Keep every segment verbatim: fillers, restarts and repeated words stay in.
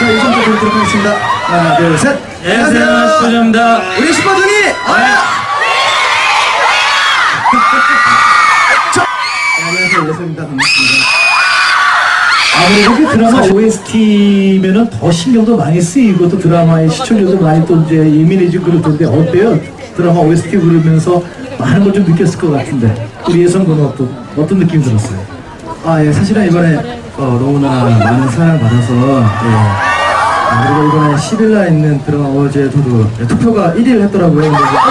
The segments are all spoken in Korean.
자, 예선부터 드리도록 하겠습니다. 하나, 둘, 셋. 안녕하세요, 슈퍼주입니다. 우리 슈퍼주니! 안녕하세요, 예선입니다. 반갑습니다. 아무래도 드라마 오에스티면은 더 신경도 많이 쓰이고 또 드라마의 시청률도 많이 또 이제 예민해지고 그럴 텐데 어때요? 드라마 오에스티 부르면서 많은 걸 좀 느꼈을 것 같은데 우리 예선군은 어떤, 어떤 느낌이 들었어요? 아, 예, 사실은 이번에 어, 너무나 많은 사랑을 받아서 예. 아, 그리고 이번에 십 일날 있는 드라마 어제 저도 예, 투표가 일 위를 했더라고요.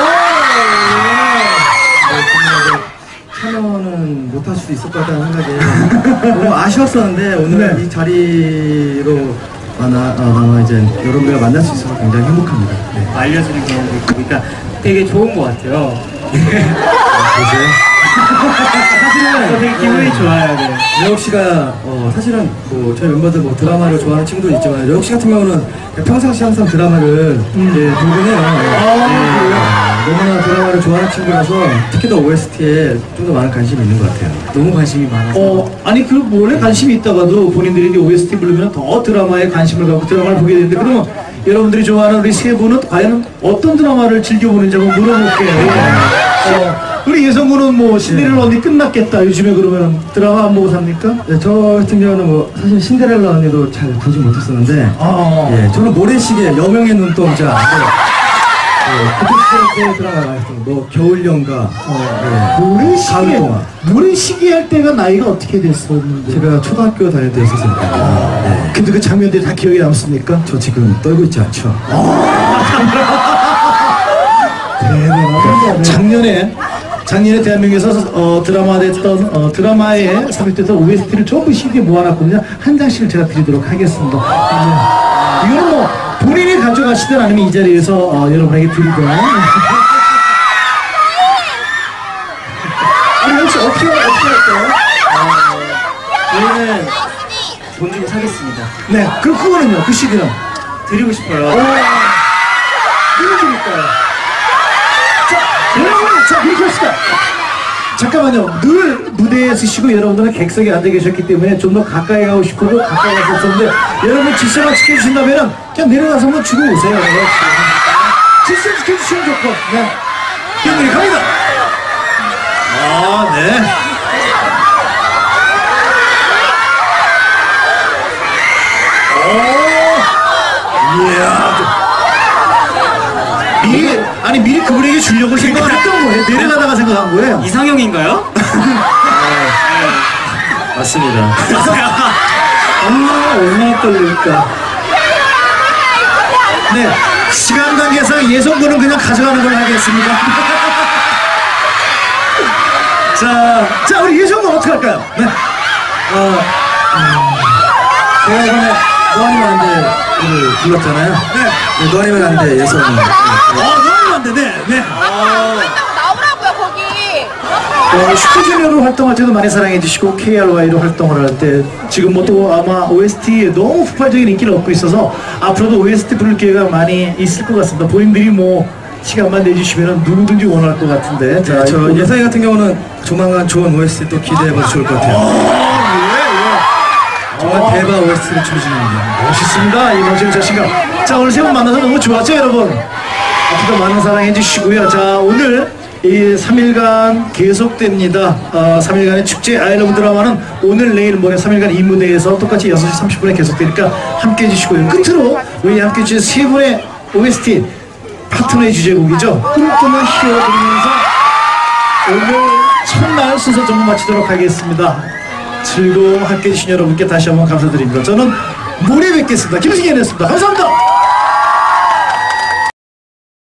참여는 못할 수도 있을 것 같다는 생각에 너무 아쉬웠었는데 오늘 네. 이 자리로 만나, 어, 이제 여러분들과 만날 수 있어서 굉장히 행복합니다. 네. 알려주는 경우도 있고, 그러니까 되게 좋은 것 같아요. 보세요. 사실은 되게 기분이 좋아요. 네. 여욱 씨가 어, 사실은 뭐 저희 멤버들 뭐 드라마를 좋아하는 친구도 있지만 여욱 씨 같은 경우는 평상시 항상 드라마를 음. 예, 돌곤해요. 아, 예, 너무나 드라마를 좋아하는 친구라서 특히 더 오에스티에 좀 더 많은 관심이 있는 것 같아요. 너무 관심이 많아서. 어, 아니 그 원래 관심이 있다가도 본인들이 이제 오에스티 부르면 더 드라마에 관심을 갖고 드라마를 보게 되는데 그러면 여러분들이 좋아하는 우리 세 분은 과연 어떤 드라마를 즐겨보는지 한번 물어볼게요. 어, 우리 예성군은 뭐 신데렐라 언니 끝났겠다 요즘에 그러면 드라마 안 보고 삽니까? 네, 저 같은 경우는 뭐 사실 신데렐라 언니도 잘 보지 못했었는데 아, 예, 저는 모래시계 여명의 눈동자 네, 그때 때 드라마 나왔어요. 뭐 겨울연가 어, 네, 모래시계 가을동화. 모래시계 할 때가 나이가 어떻게 됐었는데? 제가 초등학교 다닐 때 했었으니까 아, 네. 근데 그 장면들이 다 기억에 남습니까? 저 지금 떨고 있지 않죠? 대단하다. 작년에 작년에 대한민국에서 어, 드라마 됐던 어, 드라마에 삽입됐던 오에스티를 전부 씨디에 모아놨거든요. 한 장씩을 제가 드리도록 하겠습니다. 네. 이거는 뭐 본인이 가져가시든 아니면 이 자리에서 어, 여러분에게 드리든. 아니 혹시 어떻게 어떻게 할까요? 저희는 돈 주고 사겠습니다. 네, 그럼 그거는요. 그 씨디는 드리고 싶어요. 누구 드릴까요? 자, 여러분, 자, 이렇게 합시다. 잠깐만요. 늘 무대에 서시고 여러분들은 객석에 앉아 계셨기 때문에 좀 더 가까이 가고 싶어도 가까이 갔었는데 여러분 질서만 지켜주신다면 그냥 내려가서 한번 주고 오세요. 네. 질서 지켜주시면 좋고. 네. 형들이 갑니다. 아, 네. 오, 이야. 미리, 아니 미리 그분에게 주려고 생각했던 거예요. 내려가다가 생각한 거예요. 이상형인가요? 맞습니다. 아, 얼마나 떨릴까. 네, 시간 관계상 예선군은 그냥 가져가는 걸로 하겠습니다. 자, 자 우리 예선군 어떻게 할까요? 네. 어, 음, 제가 이번에 너아니면 안돼를 불렀잖아요. 네. 네, 너아니면 안돼 예선. 어, 너무 안 돼, 네, 네. 나오라고요 거기. 어, 슈퍼주니어로 활동할 때도 많이 사랑해 주시고 케이알와이로 활동을 할 때 지금 뭐 또 아마 오에스티에 너무 폭발적인 인기를 얻고 있어서 앞으로도 오에스티 부를 기회가 많이 있을 것 같습니다. 본인들이 뭐 시간만 내주시면 누구든지 원할 것 같은데. 자, 자, 저 이거- 예선이 같은 경우는 조만간 좋은 오에스티 또 기대해봐도 좋을 것 같아요. 정말 대박 오에스티를 추진합니다. 멋있습니다. 이 멋진 자신감. 자, 오늘 세 분 만나서 너무 좋았죠, 여러분? 앞으로도 많은 사랑해 주시고요. 자, 오늘 이 삼 일간 계속됩니다. 어, 삼 일간의 축제 아이러브 드라마는 오늘, 내일, 모레 삼 일간 이 무대에서 똑같이 여섯 시 삼십 분에 계속되니까 함께 해주시고요. 끝으로 우리 함께 해주신 세 분의 오에스티 파트너의 주제곡이죠. 꿈꾸는 히어 들으면서 오늘 첫날 순서 정보 마치도록 하겠습니다. 즐거움 함께 해주신 여러분께 다시 한번 감사드립니다. 저는 모레 뵙겠습니다. 김승현이었습니다. 감사합니다.